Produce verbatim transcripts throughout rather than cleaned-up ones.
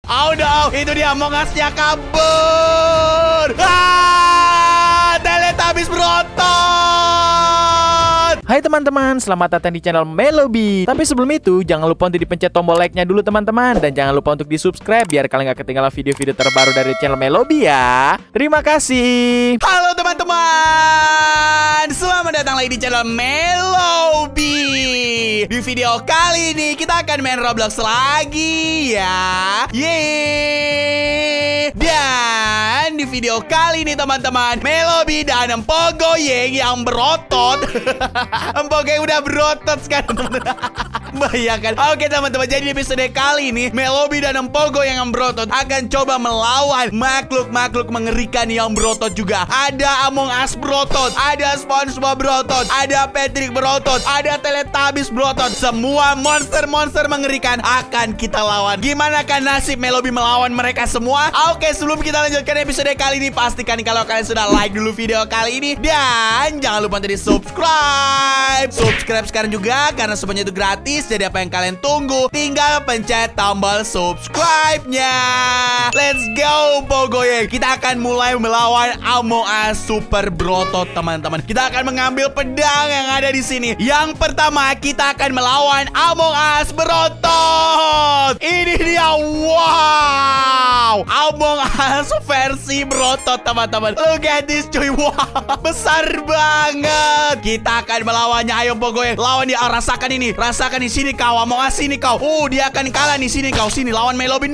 Oh no, itu dia Among Us-nya kabur. Ah, Teletubbies berotot. Hai teman-teman, selamat datang di channel Melobi. Tapi sebelum itu, jangan lupa untuk dipencet tombol like-nya dulu teman-teman. Dan jangan lupa untuk di-subscribe biar kalian gak ketinggalan video-video terbaru dari channel Melobi ya. Terima kasih. Halo teman-teman, selamat datang lagi di channel Melobi. Di video kali ini kita akan main Roblox lagi ya. Yeay. Dan di video kali ini teman-teman, Melobi dan Empogoyeng yang berotot. Empogoyeng udah berotot sekarang. Bayangkan. Oke teman-teman, jadi di episode kali ini Melobi dan Empogoyeng yang berotot akan coba melawan makhluk-makhluk mengerikan yang berotot juga. Ada Among Us berotot, ada SpongeBob berotot, ada Patrick berotot, ada Teletubbies berotot. Semua monster-monster mengerikan akan kita lawan. Gimana kan nasib Melobi melawan mereka semua? Oke, sebelum kita lanjutkan episode kali ini, pastikan kalau kalian sudah like dulu video kali ini. Dan jangan lupa untuk di subscribe. Subscribe sekarang juga karena semuanya itu gratis. Jadi apa yang kalian tunggu? Tinggal pencet tombol subscribe-nya. Let's go Empogoyeng. Kita akan mulai melawan Among Us super berotot teman-teman. Kita akan mengambil pedang yang ada di sini. Yang pertama kita akan melawan Among Us berotot. Ini dia, wow, Among Us versi berotot teman-teman. Look at this cuy, wow, besar banget. Kita akan melawannya. Ayo Empogoyeng, lawan dia. Oh, rasakan ini, rasakan di sini kau Among Us, sini kau. Uh, dia akan kalah nih, sini kau, sini lawan Melobi.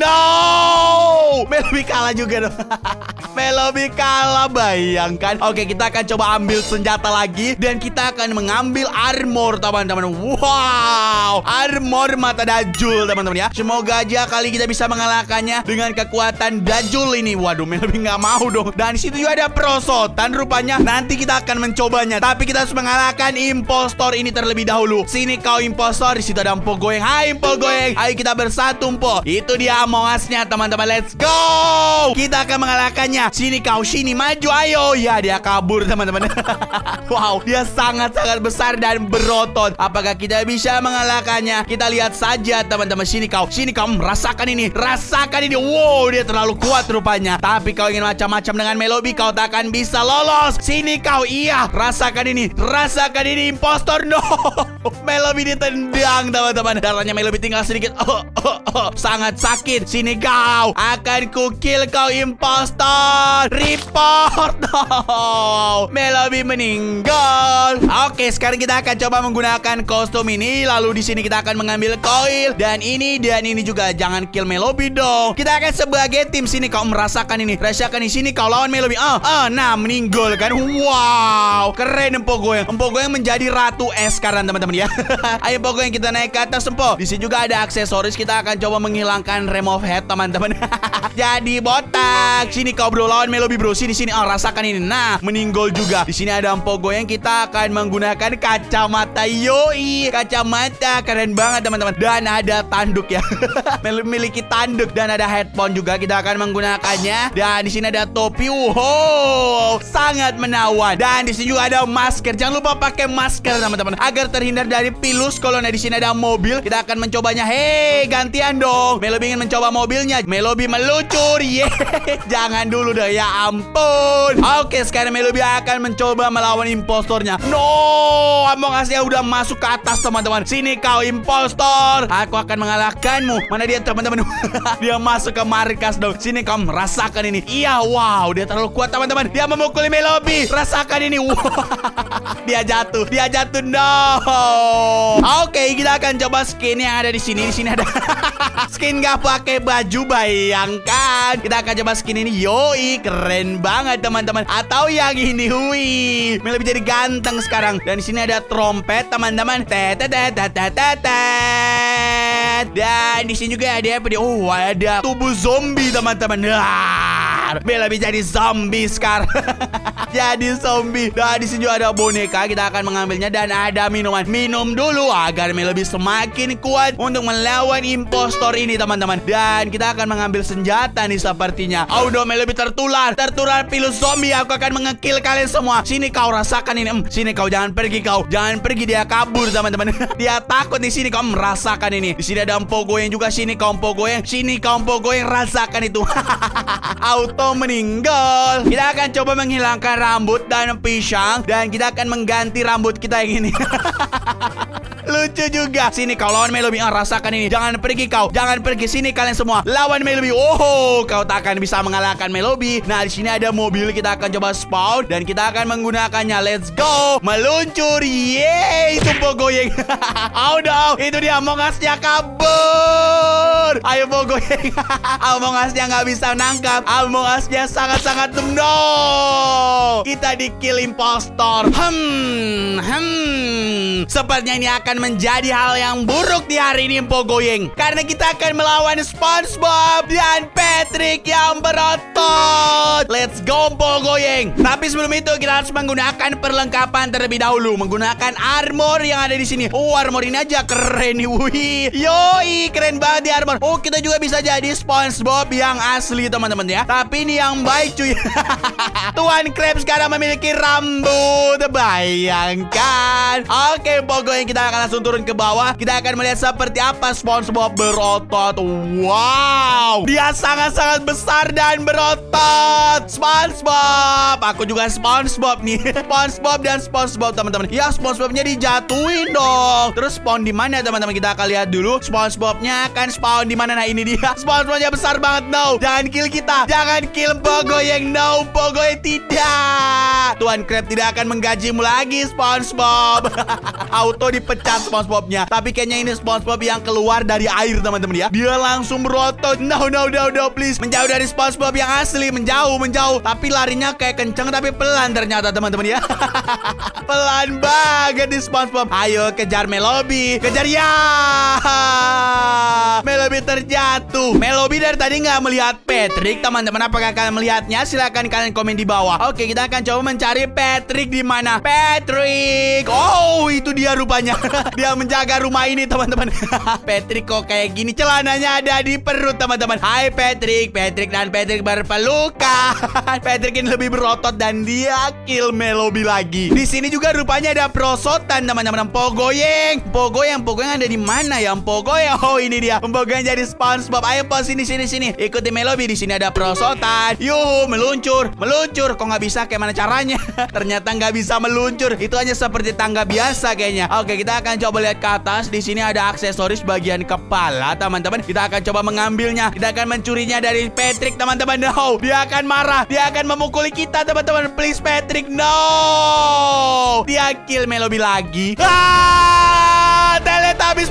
No, Melobi kalah juga dong. Melobi kalah, bayangkan. Oke, kita akan coba ambil senjata lagi dan kita akan mengambil armor teman-teman. Wow, armor mata Dajjul teman-teman ya. Semoga aja kali kita bisa mengalahkannya dengan kekuatan Dajjul ini. Waduh, Melobi nggak mau dong. Dan di situ juga ada perosotan rupanya. Nanti kita akan mencobanya. Tapi kita harus mengalahkan impostor ini terlebih dahulu. Sini kau impostor. Di situ ada Empogoyeng. Hai Empogoyeng, ayo kita bersatu Empo. Itu dia Among Us-nya teman-teman. Let's go. Kita akan mengalahkannya. Sini kau, sini maju ayo. Ya, dia kabur teman-teman. Wow, dia sangat-sangat besar dan berotot. Apakah kita bisa mengalahkannya? Kita lihat saja teman-teman. Sini kau, sini kau, rasakan ini, rasakan ini. Wow, dia terlalu kuat rupanya. Tapi kau ingin macam-macam dengan Melobi, kau tak akan bisa lolos. Sini kau, iya, rasakan ini, rasakan ini impostor. No, Melobi ditendang teman-teman. Darahnya Melobi tinggal sedikit. Oh, oh, oh, sangat sakit. Sini kau, akan ku kill kau impostor. Report. No, Melobi meninggal. Oke, sekarang kita akan coba menggunakan kostum ini. Lalu di sini kita akan mengambil koil dan ini dan ini juga. Jangan kill Melobi dong. Kita akan sebagai tim. Sini kau, merasakan ini, rasakan di sini kau lawan Melobi. Oh, oh, nah meninggal kan. Wow, keren Empogoyeng. Empogoyeng menjadi ratu es sekarang teman-teman ya. Ayo Empogoyeng, kita naik ke atas Empo. Di sini juga ada aksesoris. Kita akan coba menghilangkan remove head teman-teman. Jadi botak. Sini kau bro, lawan Melobi bro. Sini sini. Oh, rasakan ini. Nah, meninggal juga. Di sini ada Empogoyeng. Kita akan menggunakan kacamata. Yoi, kacamata keren banget teman-teman. Dan ada tanduk ya. Memiliki tanduk dan ada headphone juga. Kita akan menggunakannya. Dan di sini ada topi. Wow, sangat menawan. Dan di sini juga ada masker. Jangan lupa pakai masker teman-teman agar terhindar dari pilus. Kalau di sini ada mobil, kita akan mencobanya. Hei, gantian dong. Melobi ingin mencoba mobilnya. Melobi meluncur. Yeay, jangan dulu deh, ya ampun. Oke, sekarang Melobi akan mencoba melawan impostornya. No, Among Us-nya udah masuk ke atas teman-teman. Sini kau impostor, aku akan mengalahkanmu. Mana dia teman-teman? Dia masuk ke markas dong. Sini kau, rasakan ini. Iya, wow, dia terlalu kuat teman-teman. Dia memukuli Melobi. Rasakan ini. Wow. Dia jatuh. Dia jatuh. No. Oke, kita akan coba skin yang ada di sini. Di sini ada skin gak pakai baju, bayangkan. Kita akan coba skin ini. Yoi, keren banget teman-teman. Atau yang ini, hui, Melobi jadi ganteng sekarang. Dan di sini ada trompet teman-teman. Dan di sini juga ada apa dia? Oh, ada tubuh zombie teman-teman. Ah, Melobi jadi zombie sekarang. Jadi zombie. Dan di sini juga ada boneka. Kita akan mengambilnya dan ada minuman. Minum dulu agar Melobi semakin kuat untuk melawan impostor ini, teman-teman. Dan kita akan mengambil senjata nih sepertinya. Oh no, Melobi tertular. Tertular virus zombie. Aku akan mengekill kalian semua. Sini kau rasakan ini. Hmm, sini kau, jangan pergi kau. Jangan pergi, dia kabur, teman-teman. Dia takut di sini. Kau merasakan ini. Di sini ada empo goyang juga. Sini kau empo goyang. Sini kau empo goyang. Rasakan itu. Auto meninggal. Kita akan coba menghilangkan rambut dan pisang. Dan kita akan mengganti rambut kita yang ini. Lucu juga. Sini kau lawan Melobi. Oh, rasakan ini. Jangan pergi kau. Jangan pergi. Sini kalian semua. Lawan Melobi. Oh, kau tak akan bisa mengalahkan Melobi. Nah, di sini ada mobil. Kita akan coba spawn dan kita akan menggunakannya. Let's go. Meluncur. Yeay. Tumpo goyang. Oh no. Itu dia Among Us-nya kabur. Ayo Pogoyeng. Among Us-nya nggak bisa nangkap. Among Us-nya sangat-sangat no. Kita di kill impostor. Hmm. Hmm. Sepertinya ini akan menjadi hal yang buruk di hari ini, Pogoyeng. Karena kita akan melawan SpongeBob dan Patrick yang berotot. Let's go, Pogoyeng. Tapi sebelum itu kita harus menggunakan perlengkapan terlebih dahulu. Menggunakan armor yang ada di sini. Oh, armor ini aja keren nih. Wih. Yoi, keren banget di armor. Oh, kita juga bisa jadi SpongeBob yang asli, teman-teman ya. Tapi ini yang baik, cuy. Tuan Krabs sekarang memiliki rambut. Bayangkan. Oke, Pogoyeng, kita akan langsung turun ke bawah. Kita akan melihat seperti apa SpongeBob berotot. Wow, dia sangat-sangat besar dan berotot. SpongeBob. Aku juga SpongeBob nih. SpongeBob dan SpongeBob, teman-teman. Ya, SpongeBobnya dijatuhin dong. Terus spawn di mana, teman-teman? Kita akan lihat dulu. SpongeBobnya akan spawn di mana? Nah, ini dia. SpongeBobnya besar banget. No, jangan kill kita. Jangan kill Pogoyeng. No, Pogoyeng tidak. Tuan Krab tidak akan menggajimu lagi, SpongeBob. Auto dipecat SpongeBobnya. Tapi kayaknya ini SpongeBob yang keluar dari air, teman-teman ya. Dia langsung berotot. No, no, no, no, please. Menjauh dari SpongeBob yang asli. Menjauh, menjauh. Tapi larinya kayak kenceng tapi pelan ternyata, teman-teman ya. Pelan banget di SpongeBob. Ayo kejar Melobi. Kejar ya. Melobi terjatuh. Melobi dari tadi nggak melihat Patrick, teman-teman. Apakah kalian melihatnya? Silahkan kalian komen di bawah. Oke, kita akan coba mencari Patrick di mana. Patrick. Oh, itu dia rupanya. Dia menjaga rumah ini, teman-teman. Patrick kok kayak gini? Celananya ada di perut, teman-teman. Hai Patrick. Patrick dan Patrick berpelukan. Patrick ini lebih berotot dan dia kill Melobi lagi. Di sini juga rupanya ada prosotan, teman-teman. Pogoyeng. Pogoyeng. Pogoyeng ada di mana ya? Pogoyeng. Oh, ini dia. Pogoyeng jadi SpongeBob. Ayo po, sini sini sini. Ikuti Melobi. Di sini ada prosotan. Yuhu, meluncur. Meluncur. Kok nggak bisa? Kayak mana caranya? Ternyata nggak bisa meluncur. Itu hanya seperti tangga biasa kayaknya. Oke, kita akan coba lihat ke atas. Di sini ada aksesoris bagian kepala, teman-teman. Kita akan coba mengambilnya. Kita akan mencurinya dari Patrick, teman-teman. No, dia akan marah. Dia akan memukuli kita, teman-teman. Please, Patrick. No. Dia kill Melobi lagi. Ah, Teletubbies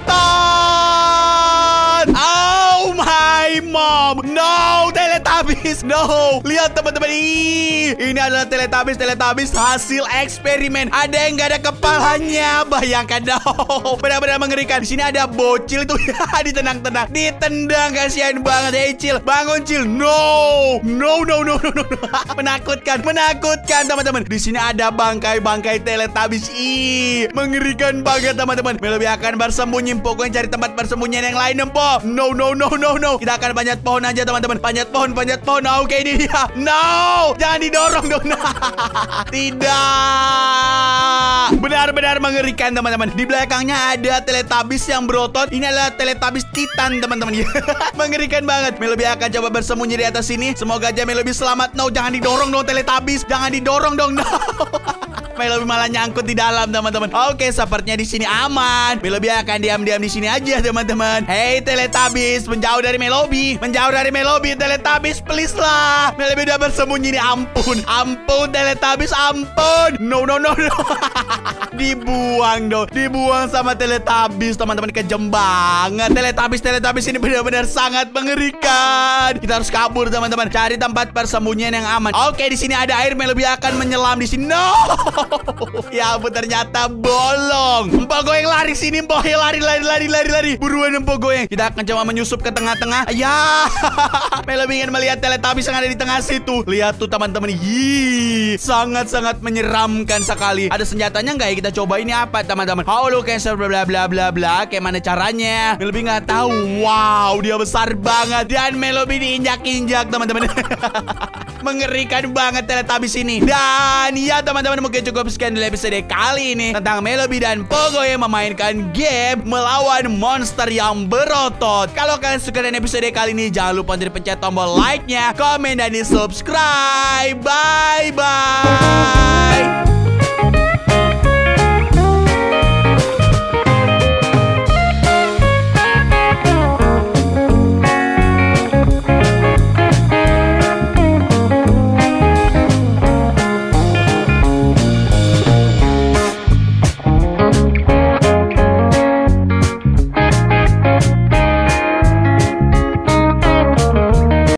berotot. Oh my mom. No, Teletubbies. No. Lihat, teman-teman. Ih, ini adalah Teletubbies. Teletubbies hasil eksperimen. Ada yang gak ada kepalanya. Bayangkan. No. Benar-benar mengerikan. Di sini ada bocil tuh. Ditenang-tenang. Ditendang. Kasihan banget. Hey, Cil. Bangun, Cil. No. No, no, no, no, no. Menakutkan. Menakutkan, teman-teman. Di sini ada bangkai-bangkai Teletubbies. Ih, mengerikan banget, teman-teman. Melobi akan bersembunyi. Pokoknya cari tempat persembunyian yang lain, Empo. No, no, no, no, no. Kita akan panjat pohon aja, teman-teman. Panjat pohon, panjat pohon. Oke, ini dia. No. Jangan didorong dong. Tidak. Benar-benar mengerikan, teman-teman. Di belakangnya ada Teletubbies yang berotot. Ini adalah Teletubbies Titan, teman-teman. Mengerikan banget. Melobi akan coba bersembunyi di atas sini. Semoga aja Melobi selamat. No, jangan didorong dong Teletubbies. Jangan didorong dong. No. Melobi malah nyangkut di dalam, teman-teman. Oke, sepertinya di sini aman. Melobi akan diam-diam di sini aja, teman-teman. Hey, Teletubbies, menjauh dari Melobi. Menjauh dari Melobi, Teletubbies, please lah. Melobi udah bersembunyi nih. Ampun, ampun, Teletubbies, ampun. No, no, no, no. Dibuang dong. Dibuang sama Teletubbies, teman-teman. Kejem banget. Teletubbies, Teletubbies ini benar-benar sangat mengerikan. Kita harus kabur, teman-teman. Cari tempat persembunyian yang aman. Oke, di sini ada air. Melobi akan menyelam di sini. No. Ya ampun, ternyata bolong. Empo Goyeng lari sini, Empo. Lari, lari, lari, lari, lari. Buruan Empo Goyeng. Kita akan coba menyusup ke tengah-tengah. Ya, Melobi ingin melihat Teletubbies yang ada di tengah situ. Lihat tuh teman-teman. Yii, sangat-sangat menyeramkan sekali. Ada senjatanya nggak ya? Kita coba ini apa teman-teman? How look cancer bla bla bla bla bla. Kayak mana caranya? Melobi nggak tahu. Wow, dia besar banget. Dan Melobi diinjak-injak teman-teman. Mengerikan banget Teletubbies ini. Dan ya teman-teman, mungkin cukup sekian di episode kali ini tentang Melobi dan Pogo yang memainkan game melawan monster yang berotot. Kalau kalian suka dengan episode kali ini, jangan lupa untuk dipencet tombol like-nya, komen, dan di subscribe. Bye bye.